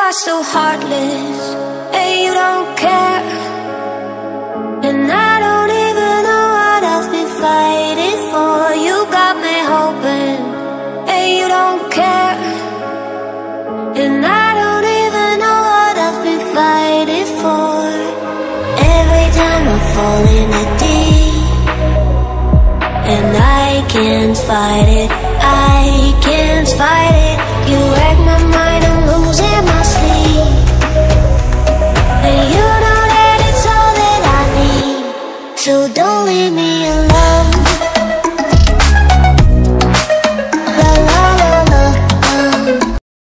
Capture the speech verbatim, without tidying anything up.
are so heartless, and you don't care. And I don't even know what else been fighting for. You got me hoping, and you don't care. And I don't even know what else been fighting for. Every time I fall in the deep, and I can't fight it.